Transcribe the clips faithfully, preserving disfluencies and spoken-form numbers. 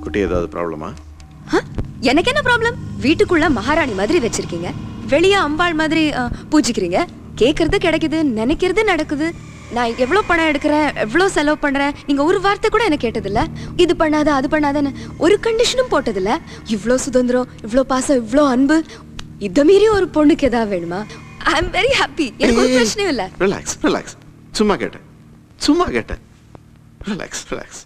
குட்டி ஏதாவது ப்ராப்ளமா? எனக்கு என்ன ப்ராப்ளம்? வீட்டுக்குள்ள மகாராணி மாதிரி வச்சிருக்கீங்க, வெளியே அம்பாள் மாதிரி பூஜிக்கிறீங்க, கேக்குறது கிடைக்குது, நினைக்கிறது நடக்குது. நான் எவ்வளவு பணம் எடுக்கிறேன், எவ்வளவு செலவு பண்றேன், நீங்க ஒரு வார்த்தை கூட எனக்கு கேட்டதில்ல. இது பண்ணாத அது பண்ணாதன்னு ஒரு கண்டிஷனும் போட்டதில்ல. இவ்வளவு சுதந்திரம், இவ்வளவு பாசம், இவ்வளவு அன்பு, இத மீறி ஒரு பொண்ணுக்கு ஏதாவது வேணுமா? I am very happy. எனக்கு ஒரு பிரச்சனையும் இல்ல. Relax relax. சும்மா கேட்டேன் சும்மா கேட்டேன். Relax relax.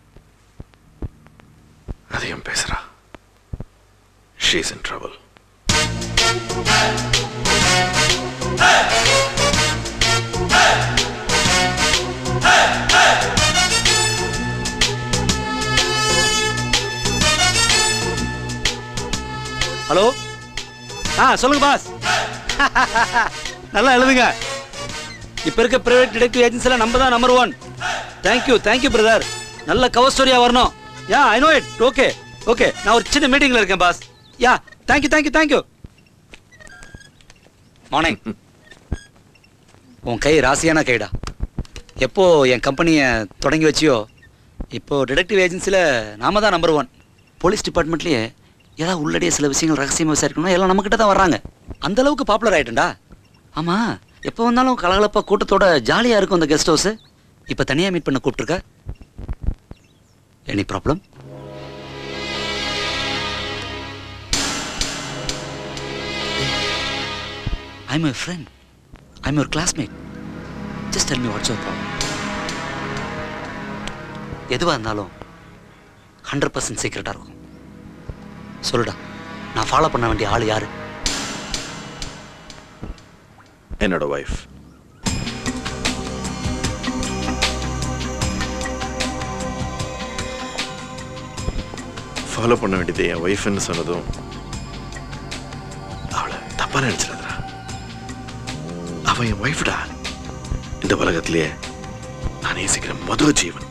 அதிகம் பேசுறா. She is in trouble. Hello, ஆ சொல்லுங்க பாஸ். நல்லா எழுதுங்க. இப்போ இருக்க பிரைவேட் டிடெக்டிவ் ஏஜென்சில நம்ம தான் number one. Thank you thank you brother. நல்ல கவர் ஸ்டோரியா வரணும். Yeah I know it. Okay okay, நான் ஒரு சின்ன மீட்டிங்ல இருக்கேன் boss. Yeah thank you thank you thank you. Morning. உன் கை ராசியான கைடா. எப்போ என் கம்பெனியை தொடங்கி வச்சியோ இப்போ டிடெக்டிவ் ஏஜென்சியில் நாம தான் நம்பர் ஒன். போலீஸ் டிபார்ட்மெண்ட்லேயே ஏதாவது உள்ளடியே சில விஷயங்கள் ரகசியமாக விசாரிக்கணும், எல்லாம் நம்மக்கிட்ட தான் வர்றாங்க. அந்த அளவுக்கு பாப்புலர் ஆகிட்டேன்டா. ஆமாம், எப்போ வந்தாலும் கலகலப்பாக கூட்டத்தோட ஜாலியாக இருக்கும் அந்த கெஸ்ட் ஹவுஸு. இப்போ தனியாக மீட் பண்ண கூப்பிட்டுருக்க. Any problem? I'm your friend. I'm your classmate. Just tell me what's your problem. எதுவாக இருந்தாலும் ஹண்ட்ரட் பர்சன்ட் சீக்கிரட்டாக இருக்கும். சொல்லுடா, நான் ஃபாலோ பண்ண வேண்டிய ஆள் யாரு? என்னோட வைஃப். ஃபாலோ பண்ண வேண்டியது என் வைஃப்னு சொன்னதும் அவளை தப்பா நினைச்சிடாதா. அவ என் வைஃப்டா. இந்த உலகத்திலேயே நான் நேசிக்கிற முதல் ஜீவன்.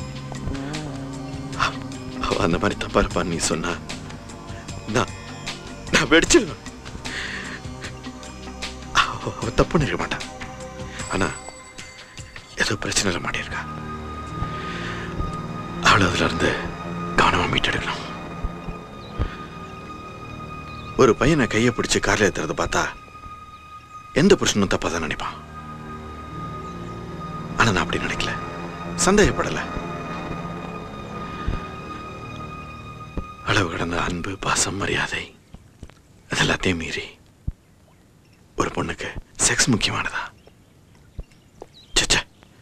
அவ அந்த மாதிரி தப்பா இருப்பான்னு நீ சொன்னா நான் நான் வெடிச்சிருவேன். அவ தப்பு நிற்க மாட்டான். ஆனா ஏதோ பிரச்சனை மாட்டியிருக்கா. அவளை அதுல இருந்து கவனமா மீட்டெடுக்கணும். ஒரு பையனை கையை பிடிச்சு காரில் ஏத்துறத பார்த்தா எந்த புருஷனும் தப்பா தான் நினைப்பான். ஆனா நான் அப்படி நினைக்கல, சந்தேகப்படல. அளவு கடந்த அன்பு, பாசம், மரியாதை அதெல்லாத்தையும் மீறி ஒரு பொண்ணுக்கு செக்ஸ் முக்கியமானதா? சச்சா,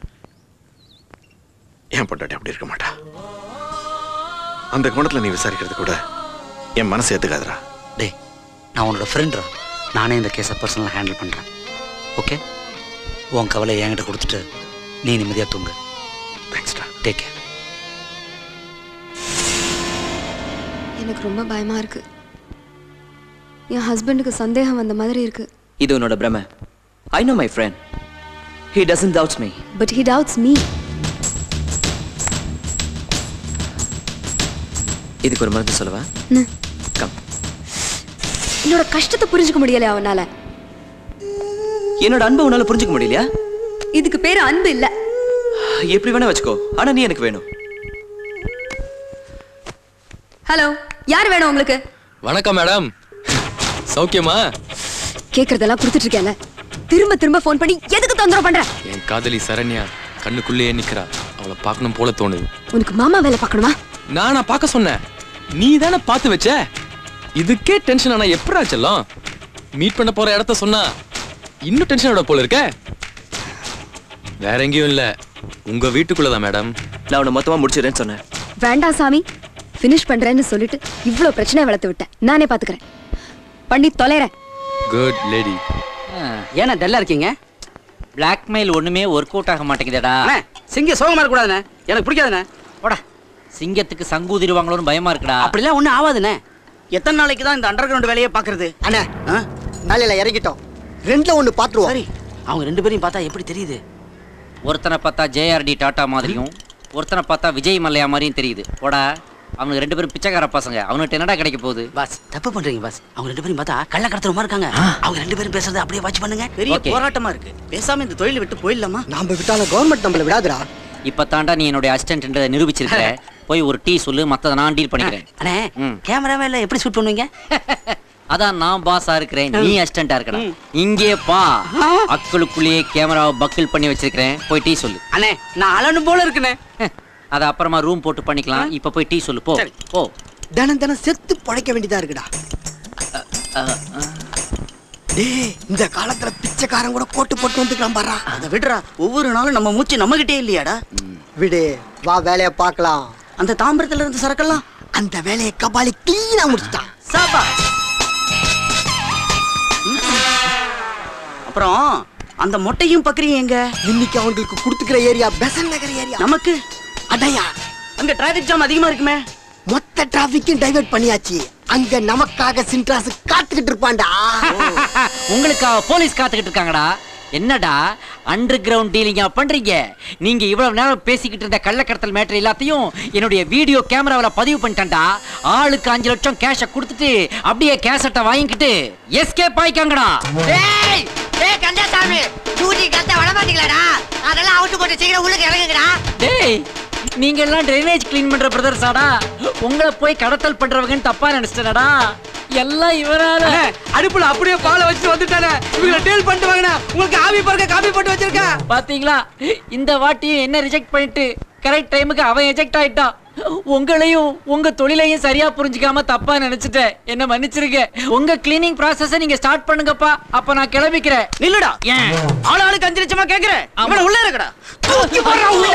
என் பொண்டாட்டி அப்படி இருக்க மாட்டா. அந்த கோணத்துல நீ விசாரிக்கிறது கூட என் மனசு ஏத்துக்காதரா. டே, நான் உன்னோட ஃப்ரெண்ட்ரா. நானே இந்த கேஸை பர்சனலாக ஹேண்டில் பண்ணுறேன். ஓகே, உன் கவலை என்கிட்ட கொடுத்துட்டு நீ நிம்மதியாக தூங்கு. தேங்க்ஸ்டா. Take care. எனக்கு ரொம்ப பயமா இருக்கு. என் ஹஸ்பண்டுக்கு சந்தேகம் வந்த மாதிரி இருக்கு. இது உன்னோட பிரமை. I know my friend. He doesn't doubt me. But he doubts me. இதுக்கு ஒரு மருந்து சொல்லவா? கம். என்னோட கஷ்டத்தை புரிஞ்சுக்க முடியல அவனால. என்னோட அன்பை உன்னால புரிஞ்சுக்க முடியலையா? இதுக்கு பேரு அன்பு இல்ல. எப்படி வேணா வச்சுக்கோ, ஆனா நீ எனக்கு வேணும். ஹலோ, யார் வேணும் உங்களுக்கு? வணக்கம் மேடம். சௌக்கியமா? கேக்குறதெல்லாம் கொடுத்துட்டு இருக்கேன்ல, திரும்ப திரும்ப ஃபோன் பண்ணி எதுக்கு தொந்தரவு பண்ற? என் காதலி சரண்யா கண்ணுக்குள்ளேயே நிக்கிறா. அவளை பார்க்கணும் போல தோணுது. உனக்கு மாமா வேலை பார்க்கணுமா? நானா பார்க்க சொன்னேன், நீ தானே பார்த்து வச்ச. இதுக்கே டென்ஷன் ஆனா எப்படா செல்லம்? மீட் பண்ண போற இடத்த சொன்னா இன்னும் டென்ஷனோட போல இருக்க. வேற எங்கேயும் இல்ல, உங்க வீட்டுக்குள்ளதான் மேடம். நான் உன்னை மொத்தமா முடிச்சிடறேன்னு சொன்னேன். வேண்டாம் சாமி, ஃபினிஷ் பண்றேன்னு சொல்லிட்டு இவ்வளவு பிரச்சனை வளர்த்து விட்டேன். நானே பாத்துக்கிறேன், பண்ணி தொலைறேன். Good lady. ஏன்னா டல்லா இருக்கீங்க? பிளாக்மெயில் ஒண்ணுமே ஒர்க் அவுட் ஆக மாட்டேங்குதேடா. சிங்க சோகமா இருக்க கூடாதுண்ணே, எனக்கு பிடிக்காதுண்ணே. போடா. சிங்கத்துக்கு சங்கூதிருவாங்களோன்னு பயமா இருக்குடா. அப்படிலாம் ஒன்றும் ஆகாதுண்ணே. எத்தனை நாளைக்கு தான் இந்த அண்டர் கிரவுண்ட் வேலையை பாக்குறது? அண்ணா வேலையில இறங்கிட்டோம், ரெண்டுல ஒண்ணு பாத்துருவோம். சரி, அவங்க ரெண்டு பேரையும் பார்த்தா எப்படி தெரியுது? ஒருத்தனை பார்த்தா ஜேஆர்டி டாடா மாதிரியும் ஒருத்தனை பார்த்தா விஜய் மல்லையா மாதிரியும் தெரியுது. போடா, அவனுக்கு ரெண்டு பேரும் பிச்சைக்கார பசங்க. அவனுக்கு என்னடா கிடைக்க போகுது? பாஸ் தப்பு பண்றீங்க பாஸ். அவங்க ரெண்டு பேரும் பார்த்தா கள்ள கடத்துறமா இருக்காங்க. அவங்க ரெண்டு பேரும் பேசுறதை அப்படியே வாட்ச் பண்ணுங்க. பெரிய போராட்டமா இருக்கு. பேசாம இந்த தொழிலை விட்டு போயிடலாமா? நாம விட்டாலும் கவர்மெண்ட் நம்மள விடாதுடா. இப்ப தாண்டா நீ என்னுடைய அசிஸ்டன்ட் நிரூபிச்சிருக்க. போய் ஒரு டீ சொல்லு, மத்தத நான் டீல் பண்ணிக்கிறேன். அண்ணே கேமராவே இல்ல எப்படி ஷூட் பண்ணுவீங்க? அதான் நான் பாஸா இருக்கிறேன், நீ அசிஸ்டண்டா இருக்கடா. இங்கே பா, அக்களுக்குள்ளேயே கேமராவை பக்கிள் பண்ணி வச்சிருக்கிறேன். போய் டீ சொல்லு. அண்ணே நான் அலனு போல இருக்குனே. அத அப்புறமா ரூம் போட்டு பண்ணிக்கலாம். இப்ப போய் டீ சொல்லு போ. போ. தினம் தினம் செத்து பழைக்க வேண்டியதா இருக்குடா. டேய் இந்த காலத்துல பிச்சைக்காரன் கூட கோட்டு போட்டு வந்துக்கலாம் பாறா. அத விடுறா, ஒவ்வொரு நாளும் நம்ம மூச்சு நம்ம கிட்டே இல்லையாடா. விடு, வா வேலைய பார்க்கலாம். அந்த தாம்பரத்துல இருந்து சரக்கெல்லாம் அந்த வேலையை கபாலி கிளீனா முடிச்சிட்டான். சாபா. அப்புறம் அந்த மொட்டையும் பக்கறியும் எங்க? இன்னைக்கு அவங்களுக்கு கொடுத்துக்கிற ஏரியா பெசன் நகர் ஏரியா. நமக்கு அடையா அங்க டிராபிக் ஜாம் அதிகமா இருக்குமே. மொத்த டிராபிக்கும் டைவர்ட் பண்ணியாச்சு. அங்க நமக்காக சின்ட்ராஸ் காத்துக்கிட்டு இருப்பான்டா. உங்களுக்காக போலீஸ் காத்துக்கிட்டு இருக்காங்கடா. என்னடா அண்டர் கிரவுண்ட் டீலிங்கா பண்றீங்க? நீங்க இவ்வளவு நேரம் பேசிக்கிட்டு இருந்த கள்ளக்கடத்தல் மேட்டர் எல்லாத்தையும் என்னுடைய வீடியோ கேமராவில் பதிவு பண்ணிட்டேன்டா. ஆளுக்கு அஞ்சு லட்சம் கேஷ கொடுத்துட்டு அப்படியே கேசட்டை வாங்கிக்கிட்டு எஸ்கேப் ஆயிக்காங்கடா. டேய் டேய் கந்தசாமி, டூட்டி கத்த வட மாட்டீங்களாடா? அதெல்லாம் அவுட் போட்டு சீக்கிரம் உள்ளுக்கு இறங்குங்கடா. டேய் நீங்க எல்லாம் ட்ரைனேஜ் க்ளீன் பண்ற பிரதர்ஸாடா. உங்களை போய் கடத்தல் பண்றவங்கன்னு தப்பா நினைச்சிட்டேனடா. எல்லாம் இவரால. அடுப்புல அப்படியே பால வச்சு வந்துட்டானே. இவங்கள டீல் பண்ணிட்டு வாங்கடா. உங்களுக்கு ஆவி பர்க்க காபி போட்டு வச்சிருக்க. பாத்தீங்களா, இந்த வாட்டியும் என்ன ரிஜெக்ட் பண்ணிட்டு கரெக்ட் டைமுக்கு அவன் எஜெக்ட் ஆயிட்டான். உங்களையும் உங்க தொழிலையும் சரியா புரிஞ்சுக்காம தப்பா நினைச்சிட்டேன். என்ன மன்னிச்சிருங்க. உங்க கிளீனிங் ப்ராசஸ நீங்க ஸ்டார்ட் பண்ணுங்கப்பா. அப்ப நான் கிளம்பிக்கிறேன். நில்லுடா. ஏன் ஆளு ஆளுக்கு அஞ்சு லட்சமா கேக்குறேன். இவன உள்ள இருக்கடா. தூக்கி போறா உள்ள.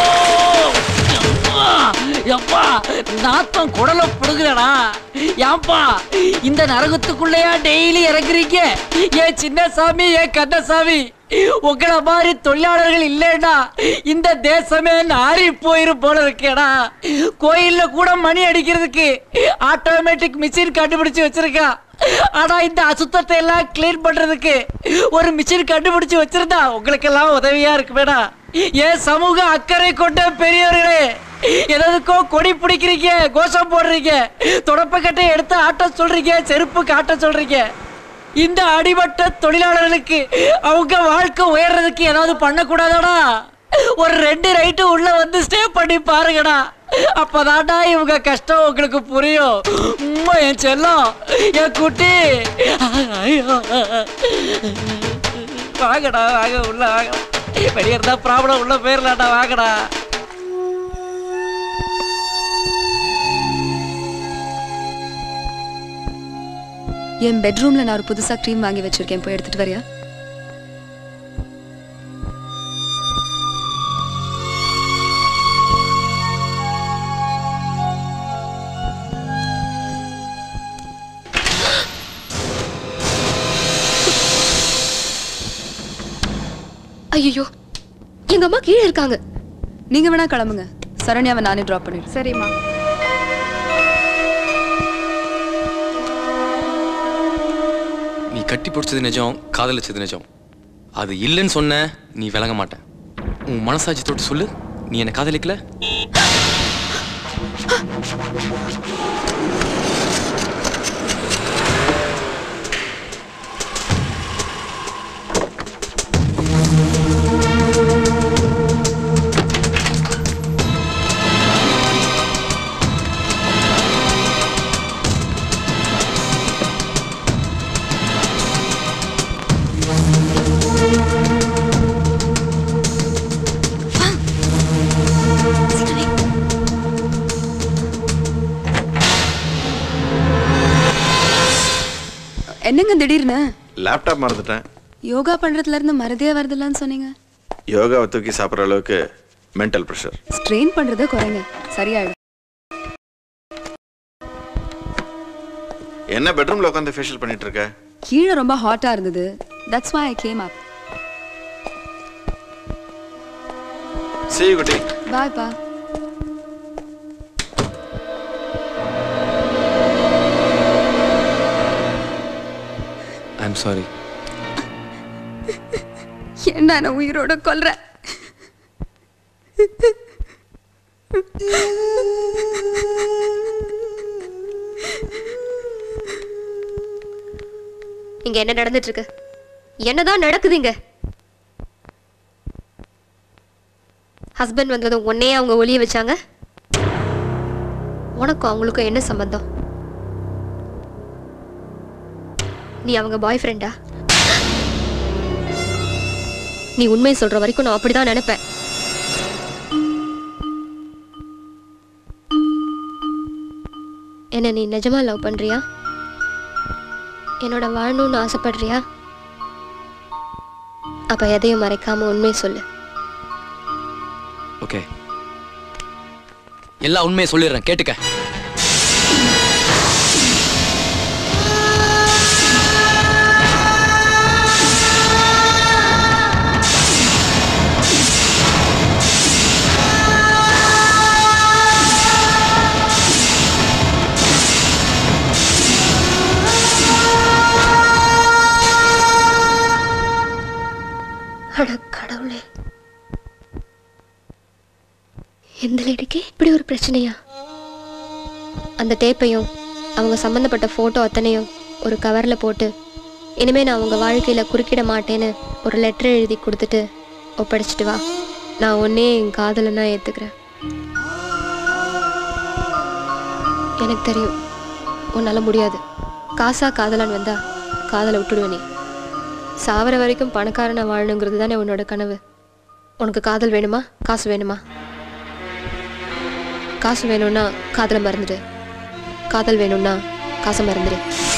எப்பா நாத்தம் குடல புடுங்குறடா. ஏன்பா இந்த நரகத்துக்குள்ளயா டெய்லி இறங்குறீங்க? ஏன் சின்ன சாமி, ஏன் கண்ணசாமி, உங்களை மாதிரி தொழிலாளர்கள் இல்லைன்னா இந்த தேசமே நாரி போயிரு போல இருக்கேடா. கோயில்ல கூட மணி அடிக்கிறதுக்கு ஆட்டோமேட்டிக் மிஷின் கண்டுபிடிச்சு வச்சிருக்கா. ஆனா இந்த அசுத்தத்தை எல்லாம் கிளீன் பண்றதுக்கு ஒரு மிஷின் கண்டுபிடிச்சு வச்சிருந்தா உங்களுக்கு எல்லாம் உதவியா இருக்குமேடா. ஏன் சமூக அக்கறை கொண்ட பெரியவர்களே, எதுக்கோ கொடி பிடிக்கிறீங்க, கோஷம் போடுறீங்க, தொடப்பக்கட்டை எடுத்து ஆட்ட சொல்றீங்க, செருப்பு காட்ட சொல்றீங்க. இந்த அடிமட்ட தொழிலாளர்களுக்கு அவங்க வாழ்க்கை உயர்றதுக்கு ஏதாவது பண்ணக்கூடாதாடா? ஒரு ரெண்டு ரைட்டு உள்ள வந்து ஸ்டே பண்ணி பாருங்கடா. அப்பதான்டா இவங்க கஷ்டம் உங்களுக்கு புரியும். உம்மா என் செல்லம், என் குட்டி. வாங்கடா வாங்க, உள்ள வாங்க. வெளியே இருந்தா ப்ராப்ளம், உள்ள போயிடலாம்டா. வாங்கடா. என் பெட்ரூம்ல நான் ஒரு புதுசா க்ரீம் வாங்கி வச்சிருக்கேன், போய் எடுத்துட்டு வரியா? ஐயோ, எங்க அம்மா கீழே இருக்காங்க. நீங்க வேணா கிளம்புங்க, சரண்யாவை நானே டிராப் பண்ணிடுறேன். சரிம்மா. நீ கட்டி பிடிச்சது நிஜம், காதலிச்சது நிஜம். அது இல்லைன்னு சொன்ன நீ விளங்க மாட்ட. உன் மனசாட்சி தொட்டு சொல்லு, நீ என்ன காதலிக்கல? என்னங்க திடீர்னு? லேப்டாப் மறந்துட்டேன். யோகா பண்றதுல இருந்து மறதியே வருதுல்லன்னு சொன்னீங்க. யோகாவை தூக்கி சாப்பிட்ற அளவுக்கு மென்டல் ப்ரெஷர். ஸ்ட்ரெயின் பண்றதை குறைங்க, சரியாயிடும். என்ன பெட்ரூம்ல உட்காந்து ஃபேஷியல் பண்ணிட்டு இருக்க? கீழே ரொம்ப ஹாட்டா இருந்தது. That's why I came up. See you குட்டி. பை பா. I'm sorry. என்ன நான் உயிரோட கொல்றேன்? இங்க என்ன நடந்துட்டு இருக்கு? என்னதான் நடக்குதுங்க? ஹஸ்பண்ட் வந்ததும் உன்னையே அவங்க ஒளிய வச்சாங்க. உனக்கும் அவங்களுக்கும் என்ன சம்பந்தம்? நீ அவங்க பாய் ஃப்ரெண்டா? நீ உண்மையை சொல்ற வரைக்கும் நான் அப்படிதான் நினைப்பேன். என்ன நீ நிஜமா லவ் பண்றியா? என்னோட வாழணும்னு ஆசைப்படுறியா? அப்ப எதையும் மறைக்காம உண்மையை சொல்லு. ஓகே, எல்லா உண்மையை சொல்லிடுறேன், கேட்டுக்க. அட கடவுளே, எந்த லேடிக்கு இப்படி ஒரு பிரச்சனையா? அந்த டேப்பையும் அவங்க சம்பந்தப்பட்ட போட்டோ அத்தனையும் ஒரு கவர்ல போட்டு இனிமே நான் அவங்க வாழ்க்கையில குறுக்கிட மாட்டேன்னு ஒரு லெட்டர் எழுதி கொடுத்துட்டு ஒப்படைச்சிட்டு வா. நான் ஒன்னே என் காதலனா ஏத்துக்கிறேன். எனக்கு தெரியும் உன்னால முடியாது. காசா காதலான்னு வந்தா காதலை விட்டுடுவ. நீ சாவர வரைக்கும் பணக்காரனா வாழணுங்கிறது தானே உன்னோட கனவு. உனக்கு காதல் வேணுமா, காசு வேணுமா? காசு வேணும்னா காதலை மறந்துடு, காதல் வேணும்னா காசை மறந்துடு.